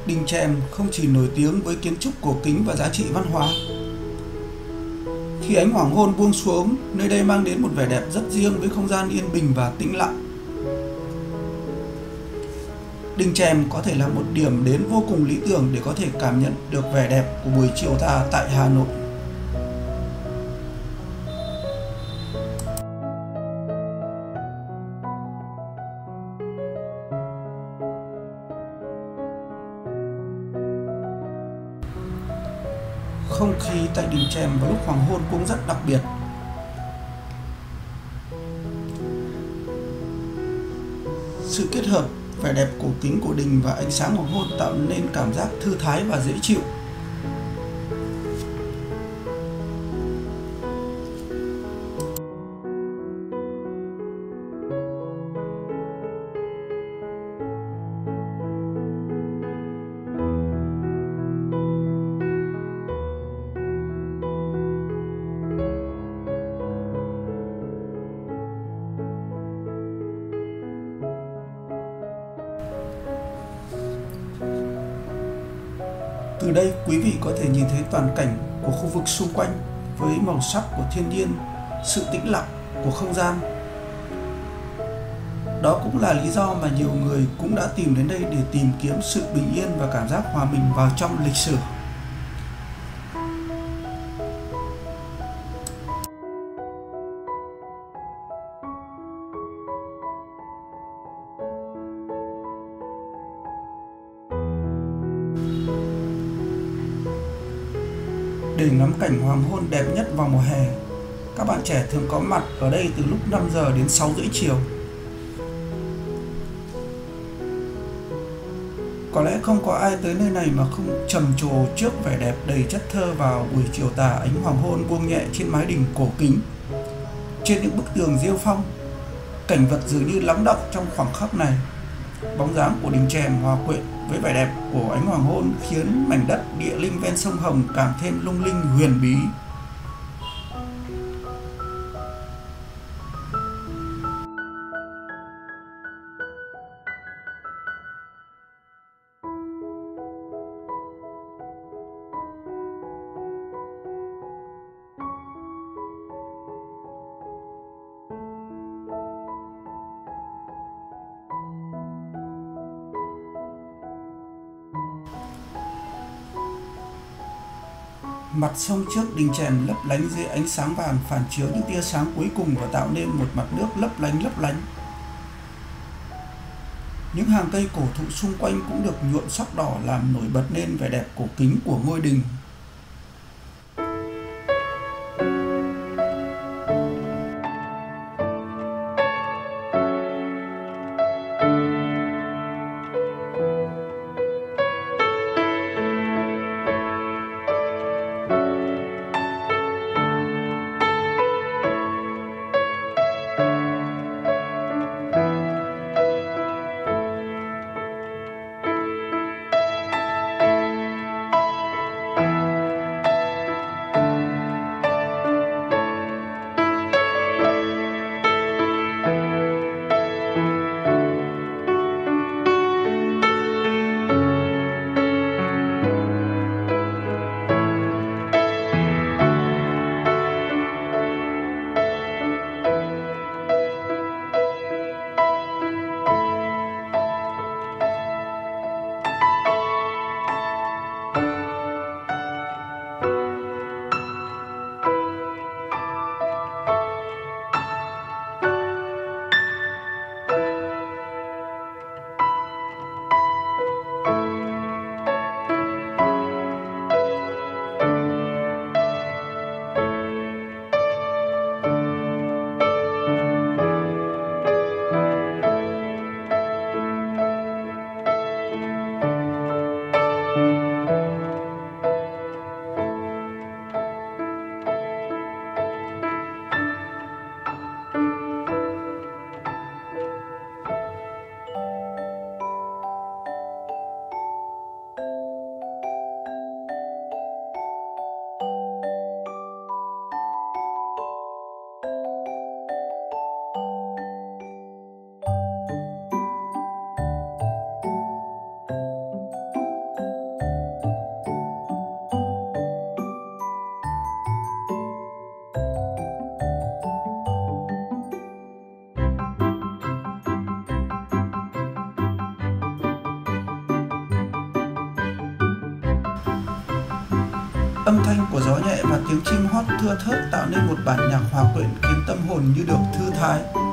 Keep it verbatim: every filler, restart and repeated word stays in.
Đình Chèm không chỉ nổi tiếng với kiến trúc cổ kính và giá trị văn hóa. Khi ánh hoàng hôn buông xuống, nơi đây mang đến một vẻ đẹp rất riêng với không gian yên bình và tĩnh lặng. Đình Chèm có thể là một điểm đến vô cùng lý tưởng để có thể cảm nhận được vẻ đẹp của buổi chiều tà tại Hà Nội. Không khí tại Đình Chèm vào lúc hoàng hôn cũng rất đặc biệt. Sự kết hợp vẻ đẹp cổ kính của đình và ánh sáng hoàng hôn tạo nên cảm giác thư thái và dễ chịu. Từ đây quý vị có thể nhìn thấy toàn cảnh của khu vực xung quanh với màu sắc của thiên nhiên, sự tĩnh lặng của không gian. Đó cũng là lý do mà nhiều người cũng đã tìm đến đây để tìm kiếm sự bình yên và cảm giác hòa mình vào trong lịch sử. Để ngắm cảnh hoàng hôn đẹp nhất vào mùa hè, các bạn trẻ thường có mặt ở đây từ lúc năm giờ đến sáu rưỡi chiều. Có lẽ không có ai tới nơi này mà không trầm trồ trước vẻ đẹp đầy chất thơ vào buổi chiều tà ánh hoàng hôn buông nhẹ trên mái đình cổ kính. Trên những bức tường rêu phong, cảnh vật dường như lắng đọng trong khoảng khắc này. Bóng dáng của Đình Chèm hòa quyện với vẻ đẹp của ánh hoàng hôn khiến mảnh đất địa linh ven sông Hồng càng thêm lung linh huyền bí. Mặt sông trước Đình Chèm lấp lánh dưới ánh sáng vàng phản chiếu những tia sáng cuối cùng và tạo nên một mặt nước lấp lánh lấp lánh. Những hàng cây cổ thụ xung quanh cũng được nhuộm sắc đỏ làm nổi bật nên vẻ đẹp cổ kính của ngôi đình. Âm thanh của gió nhẹ và tiếng chim hót thưa thớt tạo nên một bản nhạc hòa quyện khiến tâm hồn như được thư thái.